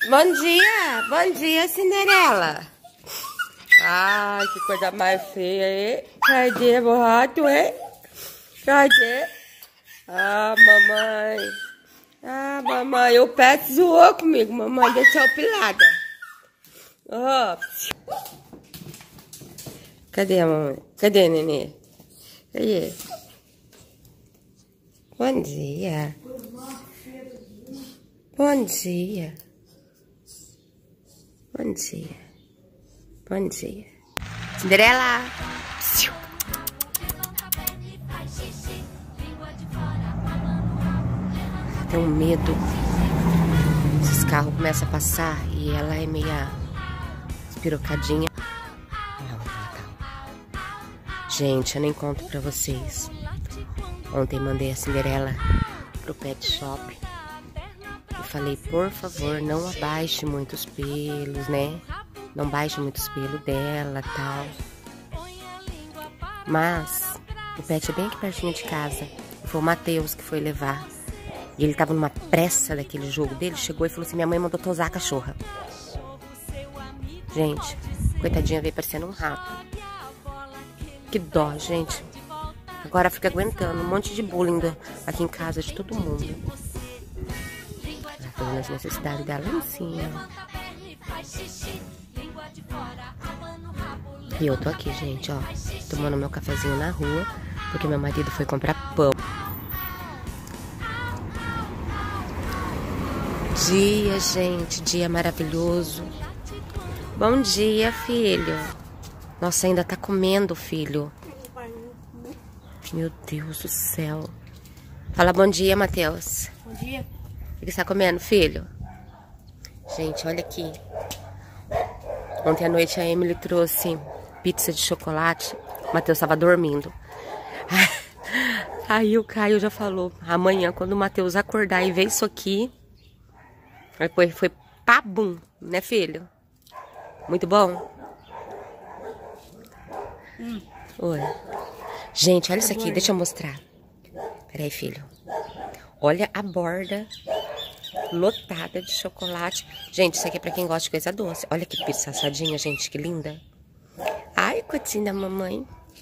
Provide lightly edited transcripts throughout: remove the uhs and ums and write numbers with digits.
Bom dia, Cinderela. Ai, que coisa mais feia, hein? Cadê o rato, hein? Cadê? Ah, mamãe, o pet zoou comigo, mamãe, deixou pilada. Oh. Cadê a mamãe? Cadê, nenê? Cadê? Bom dia. Bom dia. Bom dia. Bom dia. Cinderela. Tenho medo. Esses carros começam a passar e ela é meia espirocadinha. Gente, eu nem conto pra vocês. Ontem mandei a Cinderela pro pet shop. E falei, por favor, não abaixe muitos pelos, né? Não baixe muitos pelos dela, tal. Mas o pet é bem aqui pertinho de casa. E foi o Matheus que foi levar. E ele tava numa pressa daquele jogo dele. Chegou e falou assim, minha mãe mandou tosar a cachorra. Gente, coitadinha, veio parecendo um rato. Que dó, gente. Agora fica aguentando um monte de bullying aqui em casa de todo mundo. Ela fazendo as necessidades dela lá em cima. E eu tô aqui, gente, ó, tomando meu cafezinho na rua, porque meu marido foi comprar pão. Dia, gente, dia maravilhoso. Bom dia, filho. Nossa, ainda tá comendo, filho. Meu Deus do céu. Fala bom dia, Matheus. Bom dia. O que você tá comendo, filho? Gente, olha aqui. Ontem à noite a Emily trouxe pizza de chocolate. O Matheus tava dormindo. Aí o Caio já falou, amanhã quando o Matheus acordar e ver isso aqui, depois foi pabum, né, filho? Muito bom? Oi. Gente, olha isso aqui, deixa eu mostrar. Peraí, filho. Olha a borda lotada de chocolate. Gente, isso aqui é pra quem gosta de coisa doce. Olha que pizza assadinha, gente, que linda. Ai, coitinha da mamãe.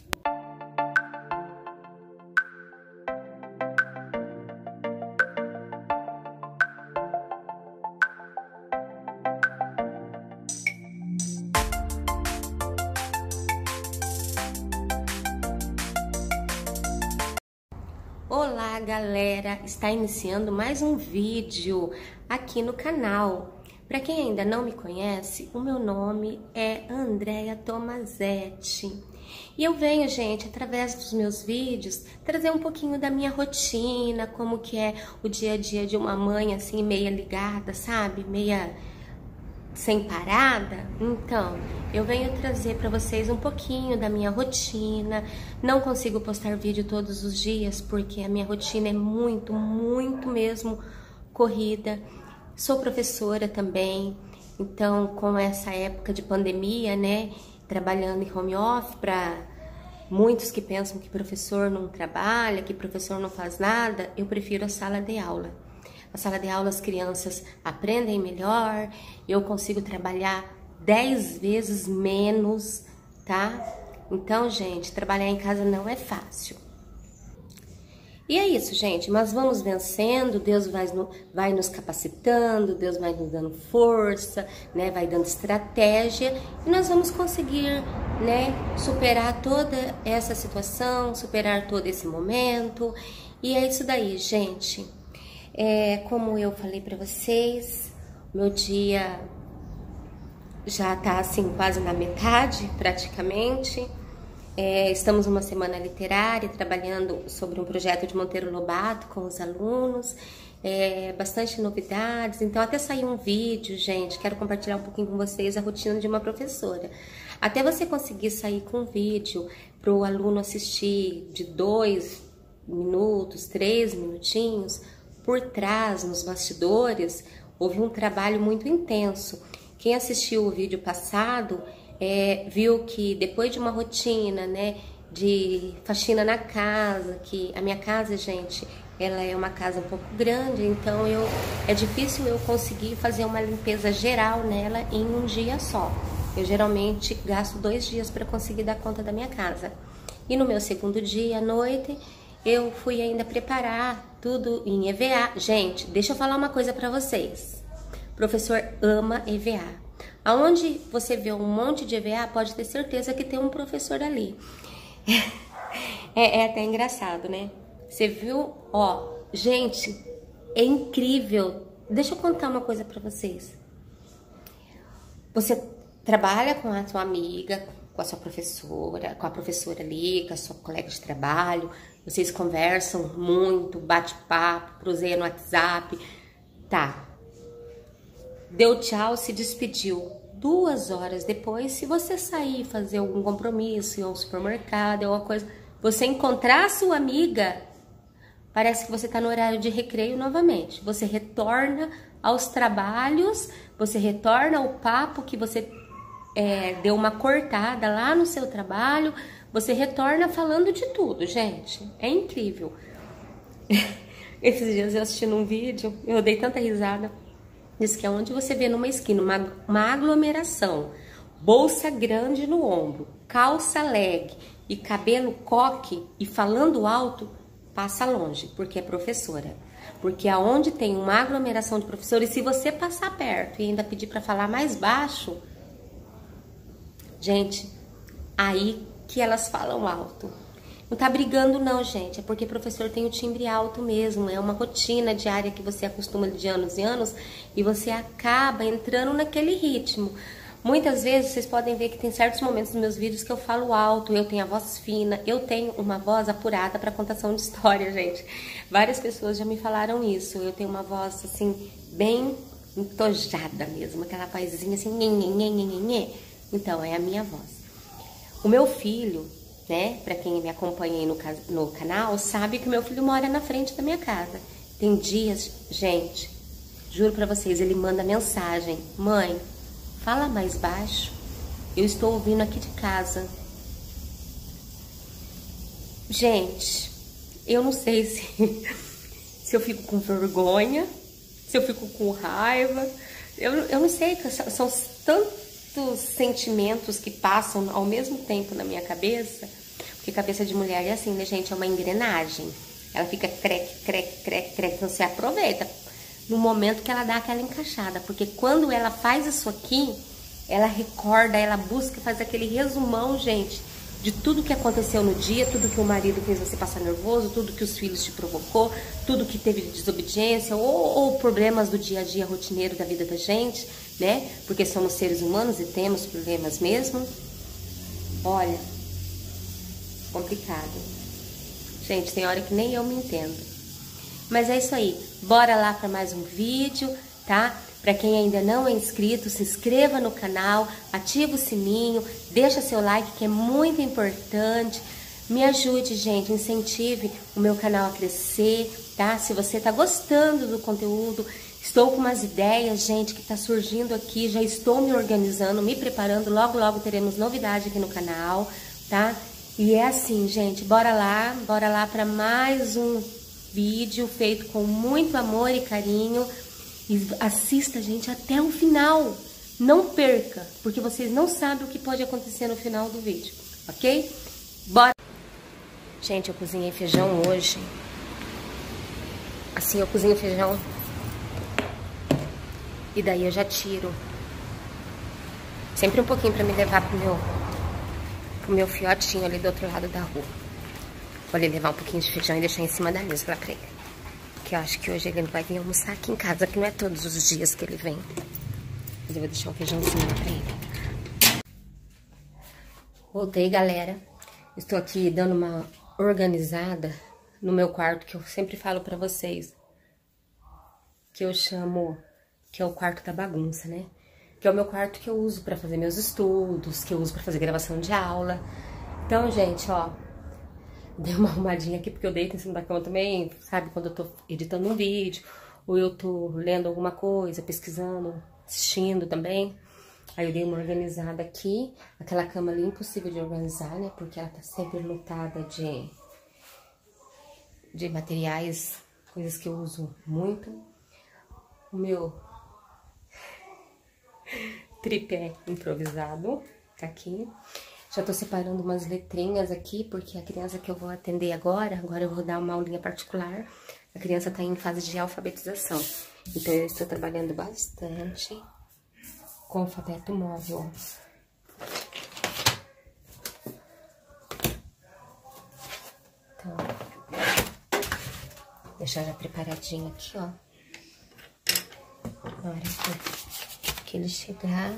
Olá, galera! Está iniciando mais um vídeo aqui no canal. Para quem ainda não me conhece, o meu nome é Andréia Tomazetti. E eu venho, gente, através dos meus vídeos, trazer um pouquinho da minha rotina, como que é o dia a dia de uma mãe, assim, meia ligada, sabe? Meia sem parada. Então, eu venho trazer para vocês um pouquinho da minha rotina. Não consigo postar vídeo todos os dias porque a minha rotina é muito mesmo corrida. Sou professora também, então com essa época de pandemia, né, trabalhando em home office, para muitos que pensam que professor não trabalha, que professor não faz nada, eu prefiro a sala de aula. Na sala de aula as crianças aprendem melhor, eu consigo trabalhar 10 vezes menos, tá? Então, gente, trabalhar em casa não é fácil. E é isso, gente, mas vamos vencendo, Deus vai nos capacitando, Deus vai nos dando força, né? Vai dando estratégia e nós vamos conseguir, né, superar toda essa situação, superar todo esse momento. E é isso daí, gente. Como eu falei pra vocês, meu dia já tá assim quase na metade, praticamente. Estamos numa semana literária, trabalhando sobre um projeto de Monteiro Lobato com os alunos, bastante novidades. Então até saiu um vídeo, gente, quero compartilhar um pouquinho com vocês a rotina de uma professora. Até você conseguir sair com um vídeo para o aluno assistir de 2 minutos, 3 minutinhos, por trás, nos bastidores, houve um trabalho muito intenso. Quem assistiu o vídeo passado viu que depois de uma rotina, né, de faxina na casa, que a minha casa, gente, ela é uma casa um pouco grande, então é difícil eu conseguir fazer uma limpeza geral nela em um dia só. Eu geralmente gasto 2 dias para conseguir dar conta da minha casa. E no meu segundo dia, à noite, eu fui ainda preparar tudo em EVA. Gente, deixa eu falar uma coisa para vocês. O professor ama EVA. Aonde você vê um monte de EVA, pode ter certeza que tem um professor ali. É até engraçado, né? Você viu? Ó, gente, é incrível. Deixa eu contar uma coisa pra vocês. Você trabalha com a sua amiga, com a sua professora, com a professora ali, com a sua colega de trabalho. Vocês conversam muito, bate-papo, cruzeia no WhatsApp. Tá. Deu tchau, se despediu. 2 horas depois, se você sair fazer algum compromisso em um supermercado, alguma coisa, você encontrar a sua amiga, parece que você está no horário de recreio novamente. Você retorna aos trabalhos, você retorna ao papo que você deu uma cortada lá no seu trabalho, você retorna falando de tudo, gente. É incrível. Esses dias eu assisti num vídeo, eu dei tanta risada. Diz que é onde você vê numa esquina uma aglomeração, bolsa grande no ombro, calça leg e cabelo coque e falando alto, passa longe, porque é professora. Porque aonde tem uma aglomeração de professores, se você passar perto e ainda pedir para falar mais baixo, gente, aí que elas falam alto. Não tá brigando não, gente, é porque professor tem o timbre alto mesmo, é uma rotina diária que você acostuma de anos e anos e você acaba entrando naquele ritmo. Muitas vezes vocês podem ver que tem certos momentos nos meus vídeos que eu falo alto, eu tenho a voz fina, eu tenho uma voz apurada para contação de história, gente. Várias pessoas já me falaram isso, eu tenho uma voz assim, bem entojada mesmo, aquela vozinha assim, nhe. Então, é a minha voz. O meu filho, né, pra quem me acompanha aí no canal, sabe que o meu filho mora na frente da minha casa. Tem dias, gente, juro pra vocês, ele manda mensagem: mãe, fala mais baixo, eu estou ouvindo aqui de casa. Gente, eu não sei se eu fico com vergonha, se eu fico com raiva, eu não sei, são tantos sentimentos que passam ao mesmo tempo na minha cabeça, porque cabeça de mulher é assim, né, gente? É uma engrenagem. Ela fica creque, então você aproveita no momento que ela dá aquela encaixada, porque quando ela faz isso aqui, ela recorda, ela busca, faz aquele resumão, gente, de tudo que aconteceu no dia, tudo que o marido fez você passar nervoso, tudo que os filhos te provocou, tudo que teve de desobediência ou problemas do dia a dia rotineiro da vida da gente, né? Porque somos seres humanos e temos problemas mesmo. Olha, complicado. Gente, tem hora que nem eu me entendo. Mas é isso aí. Bora lá para mais um vídeo, tá? Para quem ainda não é inscrito, se inscreva no canal, ativa o sininho, deixa seu like que é muito importante. Me ajude, gente, incentive o meu canal a crescer, tá? Se você tá gostando do conteúdo, estou com umas ideias, gente, que tá surgindo aqui, já estou me organizando, me preparando, logo teremos novidade aqui no canal, tá? E é assim, gente, bora lá para mais um vídeo feito com muito amor e carinho. E assista, gente, até o final. Não perca, porque vocês não sabem o que pode acontecer no final do vídeo, ok? Bora! Gente, eu cozinhei feijão hoje. Assim, eu cozinho feijão e daí eu já tiro. Sempre um pouquinho pra me levar pro meu fiotinho ali do outro lado da rua. Vou ali levar um pouquinho de feijão e deixar em cima da mesa lá pra ele. Que eu acho que hoje ele não vai vir almoçar aqui em casa, que não é todos os dias que ele vem. Mas eu vou deixar um feijãozinho pra ele. Voltei, galera. Estou aqui dando uma organizada no meu quarto, que eu sempre falo pra vocês. Que eu chamo, que é o quarto da bagunça, né? Que é o meu quarto que eu uso pra fazer meus estudos, que eu uso pra fazer gravação de aula. Então, gente, ó, dei uma arrumadinha aqui, porque eu deito em cima da cama também, sabe? Quando eu tô editando um vídeo, ou eu tô lendo alguma coisa, pesquisando, assistindo também. Aí eu dei uma organizada aqui. Aquela cama ali é impossível de organizar, né? Porque ela tá sempre lotada de materiais, coisas que eu uso muito. O meu tripé improvisado tá aqui. Já tô separando umas letrinhas aqui, porque a criança que eu vou atender agora eu vou dar uma aulinha particular. A criança tá em fase de alfabetização. Então eu estou trabalhando bastante com o alfabeto móvel. Então, deixar já preparadinho aqui, ó. Na hora que ele chegar,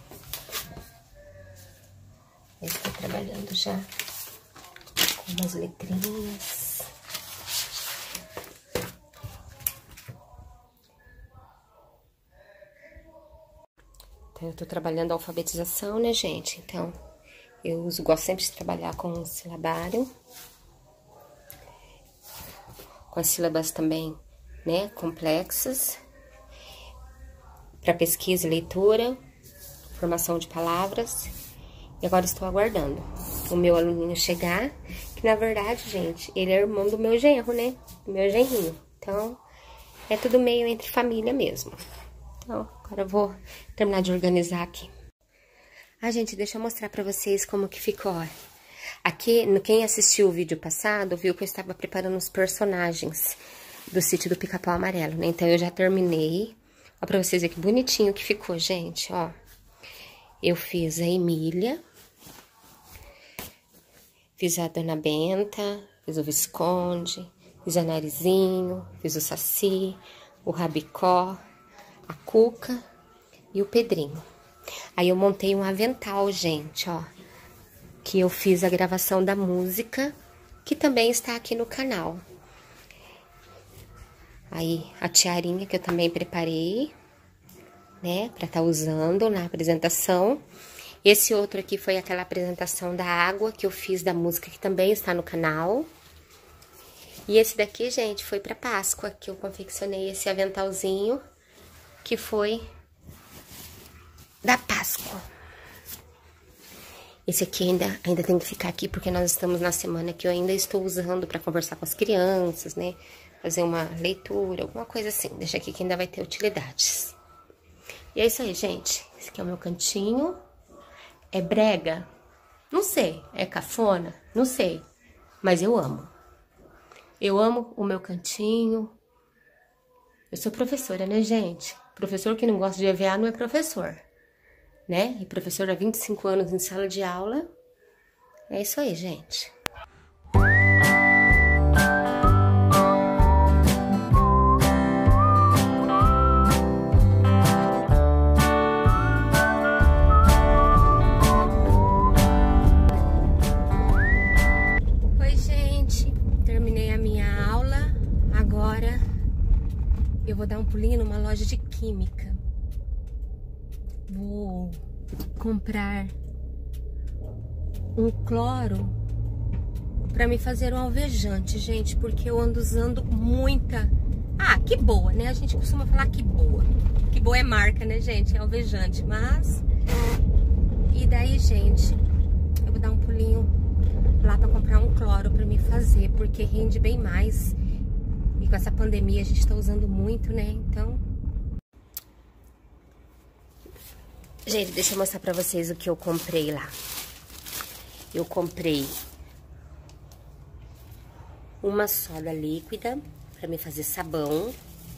eu estou trabalhando já com umas letrinhas. Então, eu tô trabalhando a alfabetização, né, gente? Então, gosto sempre de trabalhar com o silabário. Com as sílabas também, né, complexas. Para pesquisa e leitura, formação de palavras. E agora estou aguardando o meu aluninho chegar, que na verdade, gente, ele é irmão do meu genro, né? Do meu genrinho. Então, é tudo meio entre família mesmo. Então, agora eu vou terminar de organizar aqui. Ah, gente, deixa eu mostrar pra vocês como que ficou, ó. Aqui, quem assistiu o vídeo passado, viu que eu estava preparando os personagens do Sítio do Pica-Pau Amarelo, né? Então, eu já terminei. Ó, pra vocês verem que bonitinho que ficou, gente, ó. Eu fiz a Emília, fiz a Dona Benta, fiz o Visconde, fiz a Narizinho, fiz o Saci, o Rabicó, a Cuca e o Pedrinho. Aí eu montei um avental, gente, ó, que eu fiz a gravação da música, que também está aqui no canal. Aí a tiarinha que eu também preparei, né, pra tá usando na apresentação. Esse outro aqui foi aquela apresentação da água que eu fiz da música, que também está no canal. E esse daqui, gente, foi pra Páscoa, que eu confeccionei esse aventalzinho, que foi da Páscoa. Esse aqui ainda tem que ficar aqui, porque nós estamos na semana que eu ainda estou usando pra conversar com as crianças, né, fazer uma leitura, alguma coisa assim. Deixa aqui que ainda vai ter utilidades. E é isso aí, gente. Esse aqui é o meu cantinho. É brega? Não sei. É cafona? Não sei. Mas eu amo. Eu amo o meu cantinho. Eu sou professora, né, gente? Professor que não gosta de EVA não é professor, né? E professor há 25 anos em sala de aula. É isso aí, gente. Eu vou dar um pulinho numa loja de química. Vou comprar um cloro pra me fazer um alvejante, gente, porque eu ando usando muita... Ah, que boa, né? A gente costuma falar que boa. Que boa é marca, né, gente? É alvejante, mas... E daí, gente, eu vou dar um pulinho lá pra comprar um cloro pra me fazer, porque rende bem mais. E com essa pandemia a gente tá usando muito, né? Então... Gente, deixa eu mostrar pra vocês o que eu comprei lá. Eu comprei uma soda líquida pra me fazer sabão.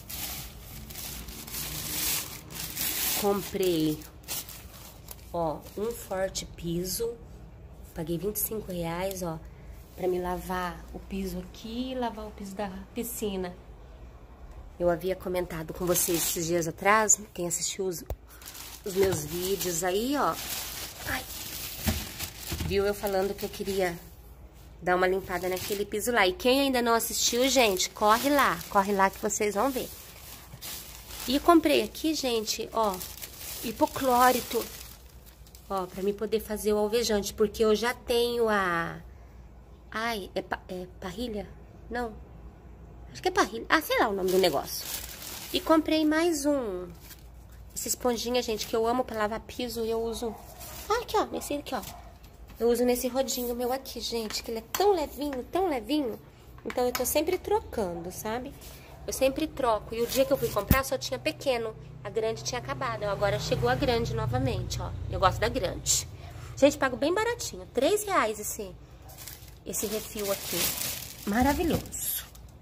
Comprei, ó, um forte piso. Paguei R$25, ó, pra me lavar o piso aqui e lavar o piso da piscina. Eu havia comentado com vocês esses dias atrás, quem assistiu os meus vídeos aí, ó. Ai, viu eu falando que eu queria dar uma limpada naquele piso lá. E quem ainda não assistiu, gente, corre lá que vocês vão ver. E comprei aqui, gente, ó, hipoclorito, ó, pra mim poder fazer o alvejante, porque eu já tenho a... Ai, é parrilha? Não, acho que é parrilha. Ah, sei lá o nome do negócio. E comprei mais um Essa esponjinha, gente, que eu amo pra lavar piso, eu uso... Ah, aqui, ó, nesse aqui, ó. Eu uso nesse rodinho meu aqui, gente, que ele é tão levinho, tão levinho. Então, eu tô sempre trocando, sabe? Eu sempre troco. E o dia que eu fui comprar, só tinha pequeno. A grande tinha acabado. Agora chegou a grande novamente, ó. Eu gosto da grande. Gente, pago bem baratinho. R$3 esse refil aqui. Maravilhoso.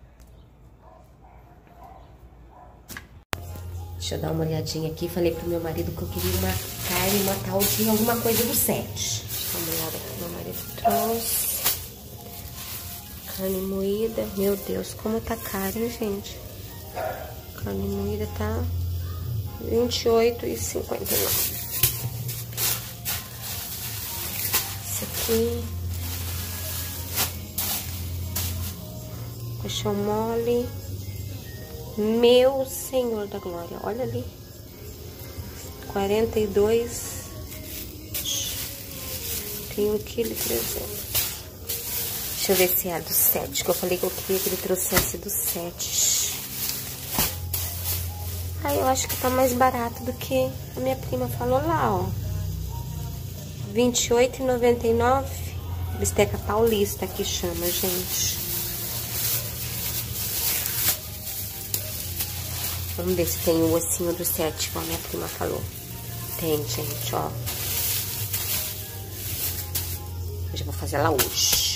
Deixa eu dar uma olhadinha aqui. Falei pro meu marido que eu queria uma carne, uma tal de alguma coisa do set. Deixa eu dar uma olhada aqui. Meu marido trouxe. Carne moída. Meu Deus, como tá caro, hein, gente? Carne moída tá R$28,59. Esse aqui. Coxão mole. Meu Senhor da Glória, olha ali. 42. Tem 1,3 kg. Deixa eu ver se é do 7, que eu falei que eu queria que ele trouxesse do 7. Aí eu acho que tá mais barato do que a minha prima falou lá, ó. R$28,99. Bisteca paulista que chama, gente. Vamos ver se tem o ossinho do 7, como a minha prima falou. Tem, gente, ó. Eu já vou fazer ela hoje.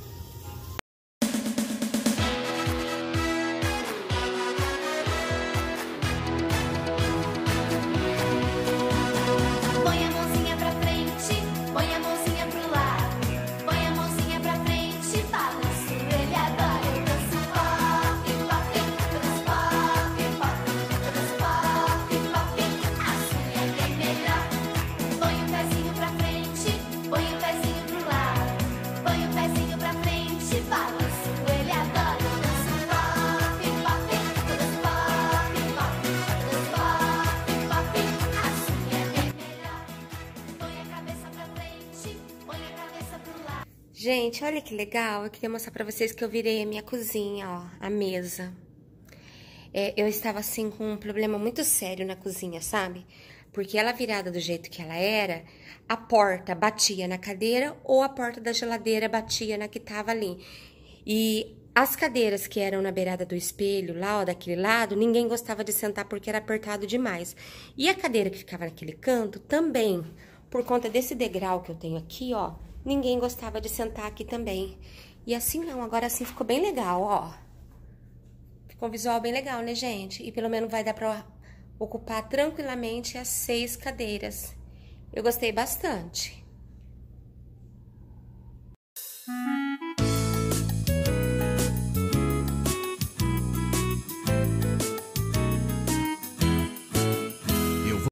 Gente, olha que legal, eu queria mostrar pra vocês que eu virei a minha cozinha, ó, a mesa. Eu estava, assim, com um problema muito sério na cozinha, sabe? Porque ela virada do jeito que ela era, a porta batia na cadeira ou a porta da geladeira batia na que tava ali. E as cadeiras que eram na beirada do espelho, lá, ó, daquele lado, ninguém gostava de sentar porque era apertado demais. E a cadeira que ficava naquele canto também, por conta desse degrau que eu tenho aqui, ó, ninguém gostava de sentar aqui também. E assim não, agora assim ficou bem legal, ó. Ficou um visual bem legal, né, gente? E pelo menos vai dar pra ocupar tranquilamente as 6 cadeiras. Eu gostei bastante.